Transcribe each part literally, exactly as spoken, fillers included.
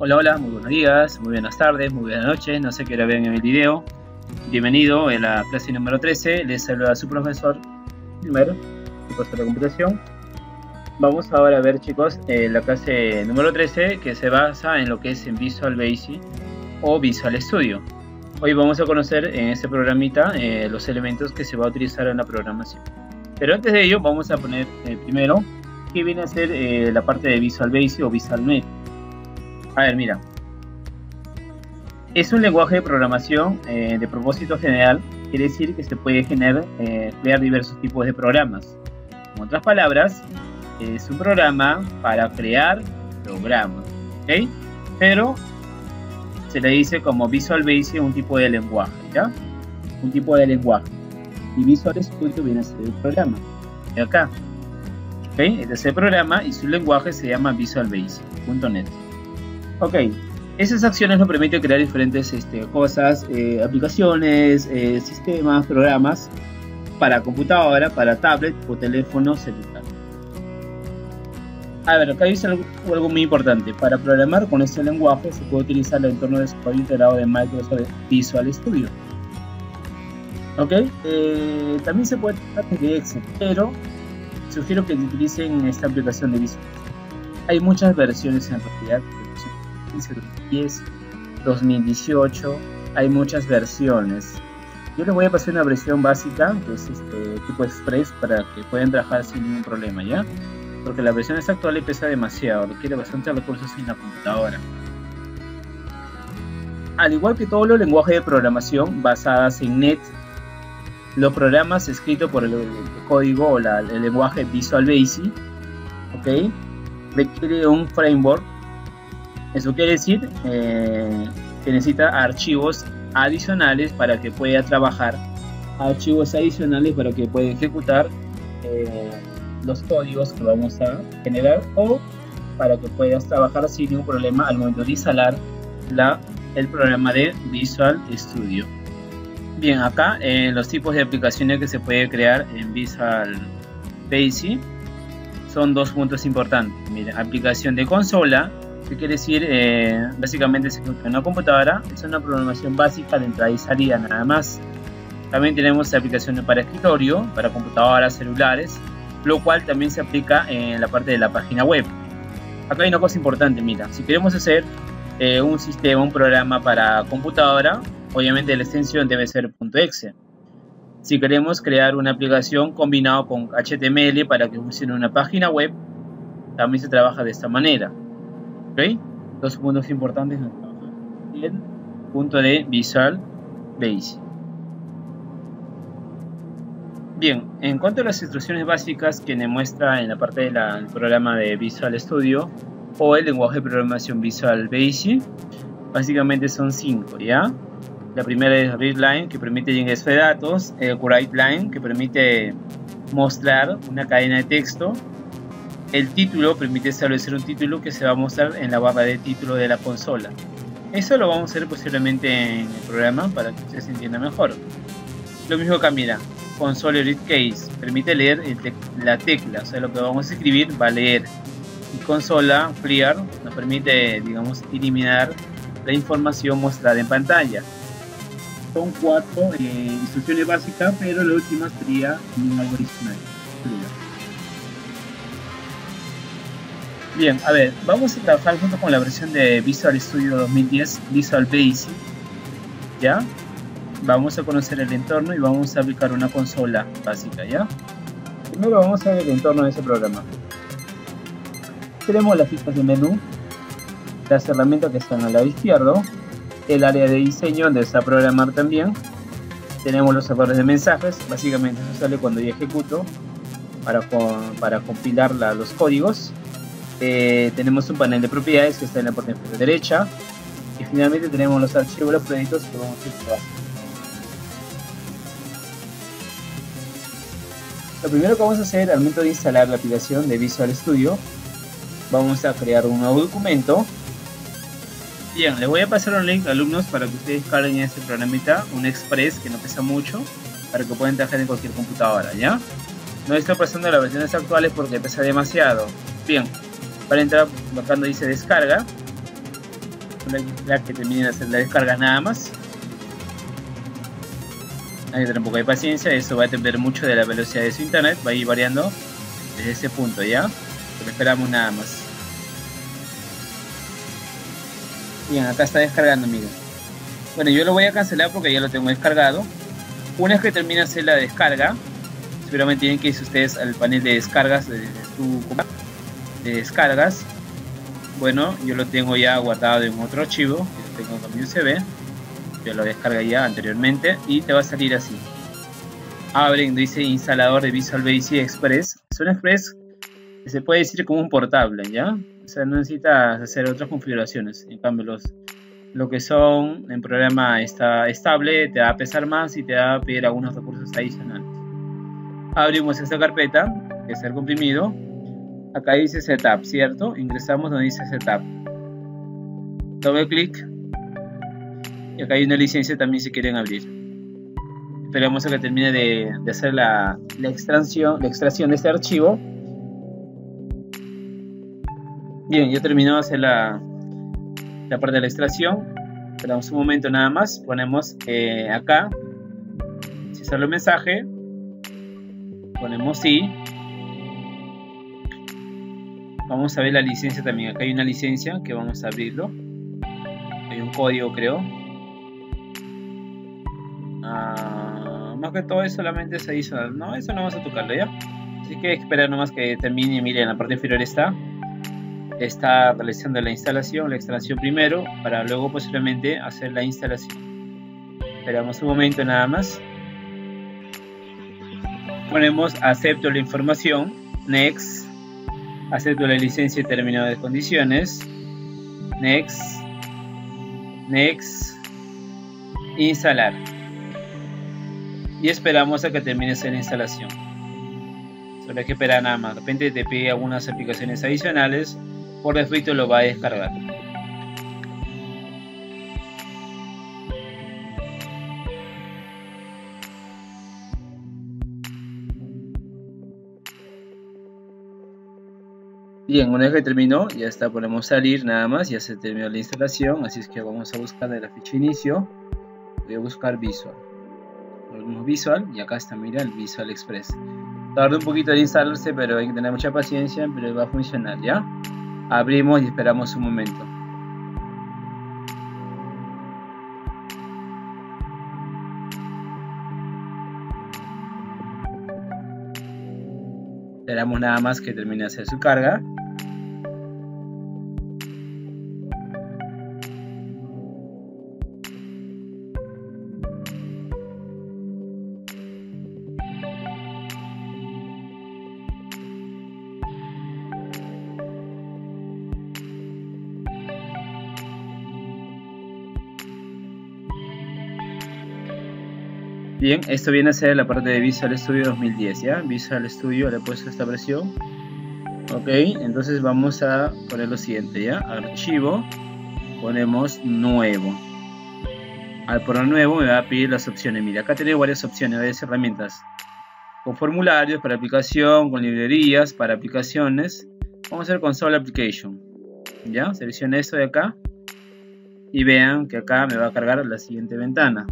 Hola, hola, muy buenos días, muy buenas tardes, muy buenas noches, no sé qué hora ven en el video. Bienvenido a la clase número trece, les saluda su profesor primero, profesor de computación. Vamos ahora a ver, chicos, eh, la clase número trece, que se basa en lo que es en Visual Basic o Visual Studio. Hoy vamos a conocer en este programita eh, los elementos que se va a utilizar en la programación. Pero antes de ello vamos a poner eh, primero qué viene a ser eh, la parte de Visual Basic o Visual Net. A ver, mira, es un lenguaje de programación eh, de propósito general, quiere decir que se puede generar, eh, crear diversos tipos de programas. En otras palabras, es un programa para crear programas, ¿ok? Pero se le dice como Visual Basic un tipo de lenguaje, ¿ya? Un tipo de lenguaje. Y Visual Studio viene a ser el programa, de acá, ¿ok? Este es el programa y su lenguaje se llama Visual Basic punto net. Ok, esas acciones nos permiten crear diferentes este, cosas, eh, aplicaciones, eh, sistemas, programas para computadora, para tablet o teléfono celular. A ver, acá dice algo, algo muy importante. Para programar con este lenguaje se puede utilizar el entorno de desarrollo integrado de Microsoft Visual Studio. Ok, eh, también se puede tratar de Excel, pero sugiero que utilicen esta aplicación de Visual. Hay muchas versiones en realidad. dos mil diez, dos mil dieciocho, hay muchas versiones. Yo les voy a pasar una versión básica, que es este tipo Express, para que puedan trabajar sin ningún problema, ¿ya? Porque la versión actual pesa demasiado, requiere bastante recursos en la computadora. Al igual que todos los lenguajes de programación basados en Net, los programas escritos por el, el código o la, el lenguaje Visual Basic, ¿ok? Requiere un framework. Eso quiere decir eh, que necesita archivos adicionales para que pueda trabajar, archivos adicionales para que pueda ejecutar eh, los códigos que vamos a generar, o para que puedas trabajar sin ningún problema al momento de instalar la, el programa de Visual Studio. Bien, acá en eh, los tipos de aplicaciones que se puede crear en Visual Basic son dos puntos importantes. Mira, aplicación de consola, que quiere decir eh, básicamente se ejecuta en una computadora, es una programación básica de entrada y salida nada más. También tenemos aplicaciones para escritorio, para computadoras, celulares, lo cual también se aplica en la parte de la página web. Acá hay una cosa importante, mira, si queremos hacer eh, un sistema, un programa para computadora, obviamente la extensión debe ser .exe. Si queremos crear una aplicación combinado con H T M L para que funcione una página web, también se trabaja de esta manera. ¿Ok? Dos puntos importantes en el punto de Visual Basic. Bien, en cuanto a las instrucciones básicas que me muestra en la parte del programa de Visual Studio o el lenguaje de programación Visual Basic, básicamente son cinco, ¿ya? La primera es readLine, que permite el ingreso de datos, el writeLine, que permite mostrar una cadena de texto. El título permite establecer un título que se va a mostrar en la barra de título de la consola. Eso lo vamos a hacer posiblemente en el programa para que ustedes entiendan mejor. Lo mismo acá, mira, console read case, permite leer el te la tecla, o sea, lo que vamos a escribir va a leer. Y consola clear nos permite, digamos, eliminar la información mostrada en pantalla. Son cuatro eh, instrucciones básicas, pero la última sería un algoritmo. Bien, a ver, vamos a trabajar junto con la versión de Visual Studio dos mil diez, Visual Basic, ¿ya? Vamos a conocer el entorno y vamos a aplicar una consola básica, ¿ya? Primero vamos a ver el entorno de ese programa. Tenemos las fichas de menú, las herramientas que están al lado izquierdo, el área de diseño donde está programar también. Tenemos los errores de mensajes, básicamente eso sale cuando yo ejecuto para, para compilar la, los códigos. Eh, tenemos un panel de propiedades que está en la parte inferior derecha, y finalmente tenemos los archivos, los proyectos que vamos a ir trabajando. Lo primero que vamos a hacer al momento de instalar la aplicación de Visual Studio, vamos a crear un nuevo documento. Bien, les voy a pasar un link a alumnos para que ustedes carguen este programita, un Express que no pesa mucho, para que puedan trabajar en cualquier computadora, ¿ya? No estoy pasando las versiones actuales porque pesa demasiado. Bien, para entrar acá donde dice descarga, la que termine de hacer la descarga nada más. Hay que tener un poco de paciencia, eso va a depender mucho de la velocidad de su internet, va a ir variando desde ese punto, ¿ya? Pero esperamos nada más. Bien, acá está descargando, miren. Bueno, yo lo voy a cancelar porque ya lo tengo descargado. Una vez que termine de hacer la descarga, seguramente tienen que irse ustedes al panel de descargas de, de su de descargas. Bueno, yo lo tengo ya guardado en otro archivo, que lo tengo con mi U S B. Yo lo descargué ya anteriormente y te va a salir así. Abren, dice instalador de Visual Basic Express. Es un Express que se puede decir como un portable, ¿ya? O sea, no necesitas hacer otras configuraciones. En cambio, los, lo que son en programa está estable, te va a pesar más y te va a pedir algunos recursos adicionales. Abrimos esta carpeta, que es el comprimido. Acá dice Setup, ¿cierto? Ingresamos donde dice Setup. Doble clic. Y acá hay una licencia también si quieren abrir. Esperamos a que termine de, de hacer la, la, extracción, la extracción de este archivo. Bien, ya terminó de hacer la, la parte de la extracción. Esperamos un momento nada más. Ponemos eh, acá, si sale el mensaje, ponemos sí. Vamos a ver la licencia también. Acá hay una licencia que vamos a abrirlo. Hay un código, creo. Uh, más que todo es solamente es adicional, no, eso no vamos a tocarlo ya, así que esperar nomás que termine. Miren, en la parte inferior está está realizando la instalación, la extracción primero, para luego posiblemente hacer la instalación. Esperamos un momento nada más. Ponemos acepto la información, next, acepto la licencia y término de condiciones, next, next, instalar. Y esperamos a que termine esa instalación. Solo hay que esperar nada más. De repente te pide algunas aplicaciones adicionales. Por defecto lo va a descargar. Bien, una vez que terminó, ya está, podemos salir nada más. Ya se terminó la instalación. Así es que vamos a buscar de la ficha inicio. Voy a buscar Visual. Visual y acá está, mira, el Visual Express. Tarda un poquito de instalarse, pero hay que tener mucha paciencia, pero va a funcionar, ¿ya? Abrimos y esperamos un momento. Esperamos nada más que termine de hacer su carga. Bien, esto viene a ser la parte de Visual Studio dos mil diez, ¿ya? Visual Studio, le he puesto esta versión. Ok, entonces vamos a poner lo siguiente, ¿ya? Archivo, ponemos nuevo. Al poner nuevo me va a pedir las opciones. Mira, acá tenemos varias opciones, varias herramientas. Con formularios, para aplicación, con librerías, para aplicaciones. Vamos a hacer Console Application. ¿Ya? Selecciono esto de acá. Y vean que acá me va a cargar la siguiente ventana.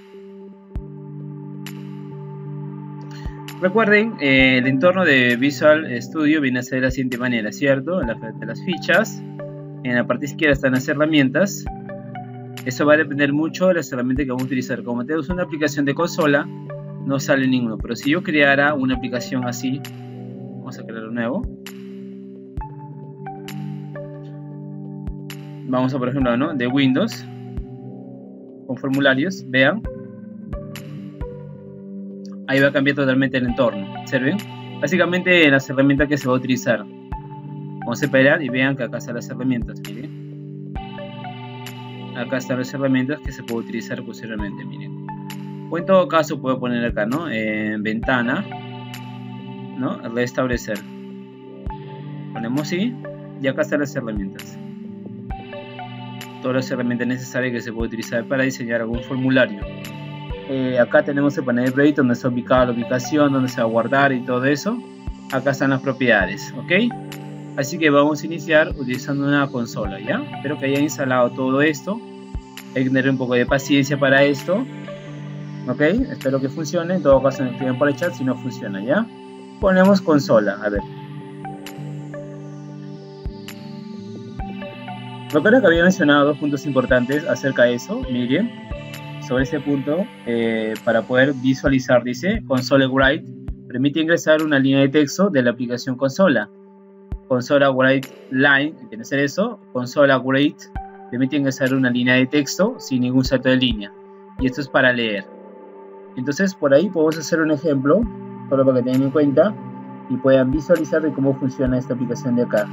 Recuerden, eh, el entorno de Visual Studio viene a ser de la siguiente manera, ¿cierto? En la parte de las fichas, en la parte izquierda están las herramientas. Eso va a depender mucho de las herramientas que vamos a utilizar. Como tenemos una aplicación de consola, no sale ninguno. Pero si yo creara una aplicación así, vamos a crear un nuevo. Vamos a, por ejemplo, ¿no? de Windows, con formularios, vean. Ahí va a cambiar totalmente el entorno. ¿Observen? Básicamente las herramientas que se va a utilizar. Vamos a esperar y vean que acá están las herramientas. Miren. Acá están las herramientas que se puede utilizar posteriormente. Miren. O en todo caso puedo poner acá, ¿no? En ventana, ¿no? Restablecer. Ponemos sí. Y acá están las herramientas. Todas las herramientas necesarias que se puede utilizar para diseñar algún formulario. Eh, acá tenemos el panel de proyecto donde está ubicada la ubicación, donde se va a guardar y todo eso. Acá están las propiedades, ¿ok? Así que vamos a iniciar utilizando una consola, ¿ya? Espero que hayan instalado todo esto. Hay que tener un poco de paciencia para esto. Ok, espero que funcione. En todo caso, me escriben por el chat si no funciona, ¿ya? Ponemos consola, a ver. Recuerda que había mencionado dos puntos importantes acerca de eso. Miren, sobre ese punto, eh, para poder visualizar, dice Console Write permite ingresar una línea de texto de la aplicación consola. Console Write Line, que tiene que ser eso. Console Write permite ingresar una línea de texto sin ningún salto de línea. Y esto es para leer. Entonces, por ahí podemos hacer un ejemplo, solo para que tengan en cuenta y puedan visualizar de cómo funciona esta aplicación de acá.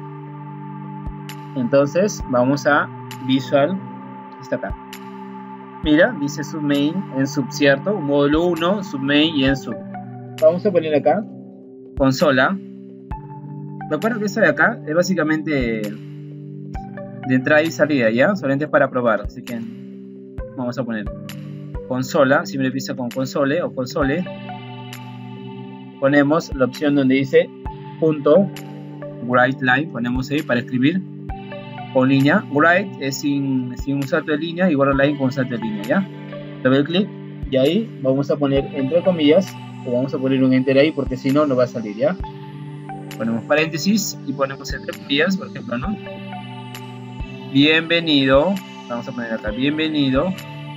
Entonces, vamos a Visual, está acá. Mira, dice submain en sub, ¿cierto? Módulo uno, submain y en sub. Vamos a poner acá consola. Recuerda que esta de acá es básicamente de entrada y salida, ¿ya? Solamente para probar, así que vamos a poner consola, siempre empieza con console o console. Ponemos la opción donde dice punto write line, ponemos ahí para escribir con línea. Write es sin, sin un salto de línea, igual a line con un salto de línea, ¿ya? Doble clic y ahí vamos a poner entre comillas, o vamos a poner un enter ahí porque si no, no va a salir, ¿ya? Ponemos paréntesis y ponemos entre comillas, por ejemplo, ¿no? Bienvenido, vamos a poner acá, bienvenido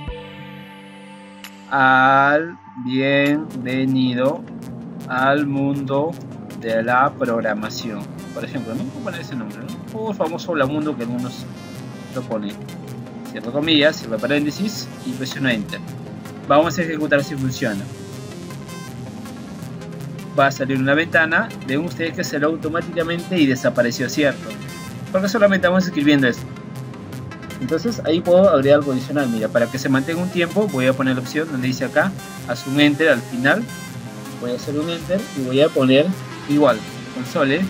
al, bienvenido al mundo de la programación. Por ejemplo, ¿no? Voy a poner ese nombre, ¿no? O el famoso Hola Mundo que algunos lo ponen. Cierro comillas, cierro paréntesis y presiono Enter. Vamos a ejecutar si funciona. Va a salir una ventana. Ven ustedes que salió automáticamente y desapareció, ¿cierto? Porque solamente estamos escribiendo esto. Entonces ahí puedo agregar algo adicional. Mira, para que se mantenga un tiempo voy a poner la opción donde dice acá, haz un Enter al final. Voy a hacer un Enter y voy a poner igual, console.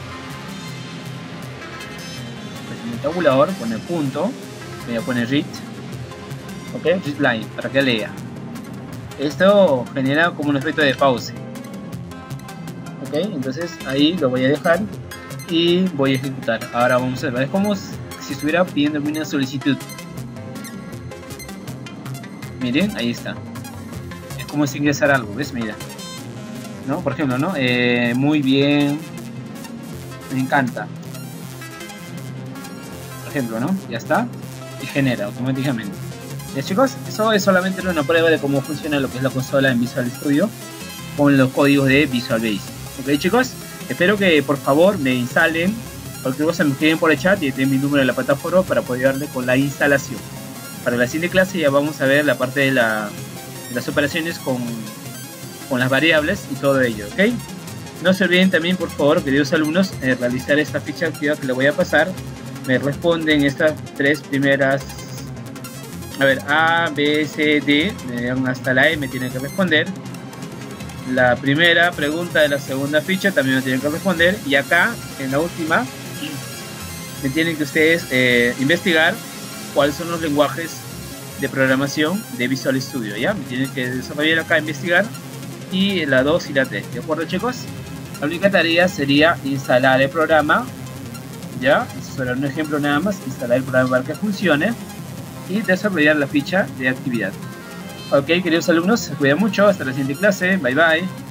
Tabulador, poner punto, voy a poner read, ok, read line, para que lea. Esto genera como un efecto de pause, ok, entonces ahí lo voy a dejar y voy a ejecutar. Ahora vamos a ver, es como si estuviera pidiéndome una solicitud. Miren, ahí está, es como si ingresara algo, ¿ves? Mira, ¿no? Por ejemplo, ¿no? Eh, muy bien, me encanta. Ejemplo, ¿no? Ya está y genera automáticamente. Ya, chicos, eso es solamente una prueba de cómo funciona lo que es la consola en Visual Studio con los códigos de Visual Basic. Ok, chicos, espero que por favor me instalen. Cualquier cosa me escriben por el chat y tienen mi número de la plataforma para poder darle con la instalación. Para la siguiente clase ya vamos a ver la parte de, la, de las operaciones con, con las variables y todo ello. Ok, no se olviden también, por favor, queridos alumnos, eh, realizar esta ficha activa que le voy a pasar. Me responden estas tres primeras, a ver, A, B, C, D, hasta la E me tienen que responder. La primera pregunta de la segunda ficha también me tienen que responder. Y acá, en la última, me tienen que ustedes eh, investigar cuáles son los lenguajes de programación de Visual Studio, ¿ya? Me tienen que desarrollar acá, investigar, y la dos y la tres, ¿de acuerdo, chicos? La única tarea sería instalar el programa, ¿ya? Solo un ejemplo nada más, instalar el programa para que funcione y desarrollar la ficha de actividad. Ok, queridos alumnos, se cuidan mucho, hasta la siguiente clase, bye bye.